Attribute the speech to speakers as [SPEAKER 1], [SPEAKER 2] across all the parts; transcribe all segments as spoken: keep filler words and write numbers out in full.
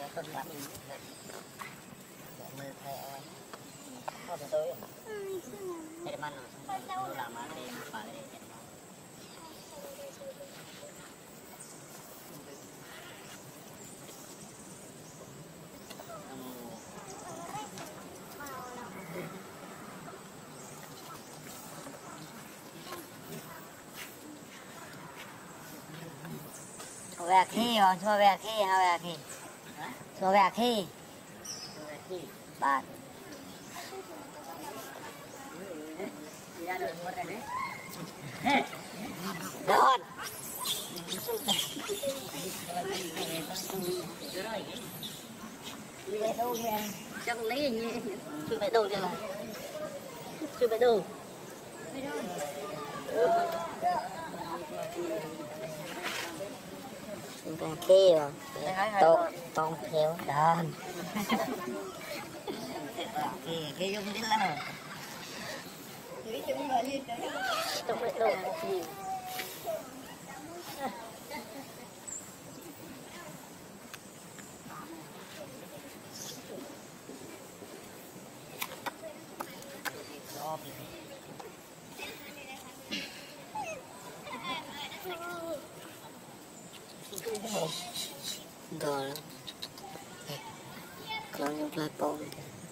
[SPEAKER 1] con bắn mơ thay ơi có thể tôi để mà nó làm mà để phải về khi rồi cho về khi ha về khi cho về khi bạn đón về đâu về chẳng lấy gì chưa về đâu chưa chưa về đâu về khi rồi to to theo đòn khi khi dùng đến là trong cái đồ gì rồi con lại bông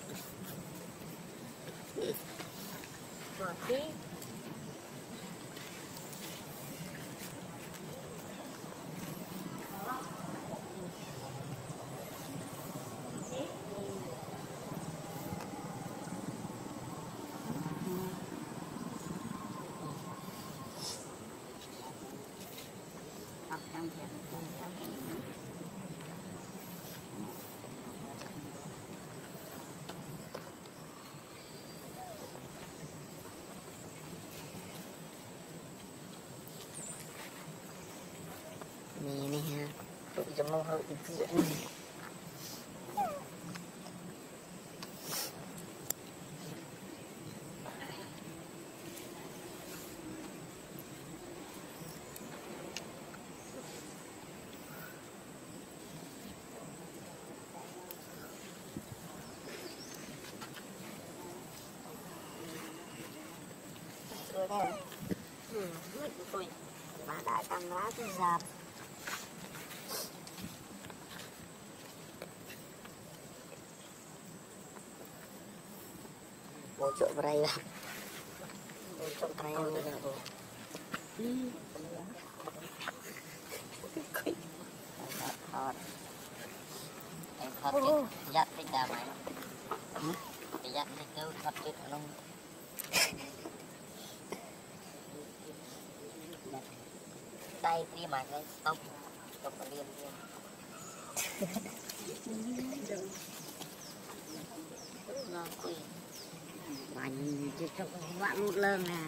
[SPEAKER 1] này này ha tụi chúng nó hơi chuyện rồi đây ừ tôi mà đại camera cái dạp một chỗ vào đây một chỗ vào đây rồi thôi em thật chết dắt cái đà mày cái dắt cái kêu thật chết ở luôn tay kia mà cái tóc tóc nó liêm liêm nó quỳ bánh chứ cho bạn một lần nè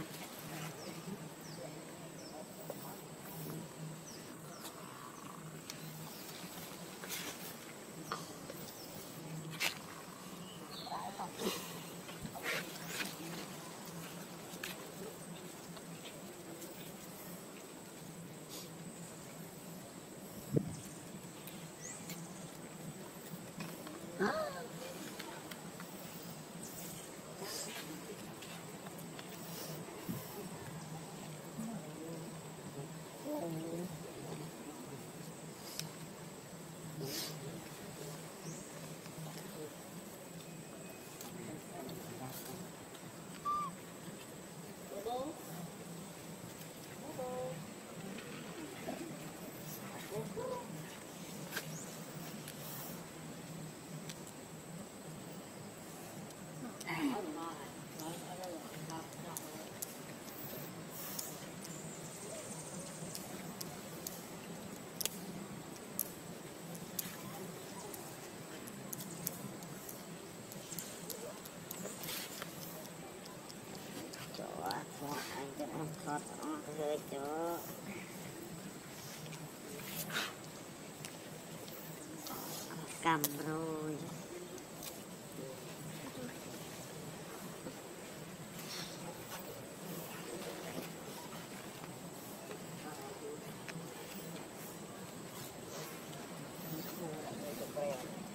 [SPEAKER 1] thoát hơi chỗ cầm rồi Hãy subscribe cho kênh Ghiền Mì Gõ để không bỏ lỡ những video hấp dẫn.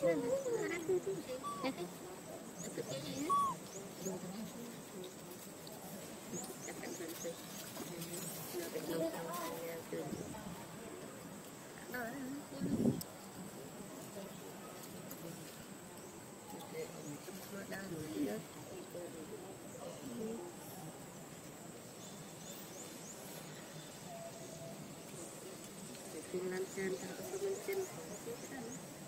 [SPEAKER 2] Lancar tak usah mencen.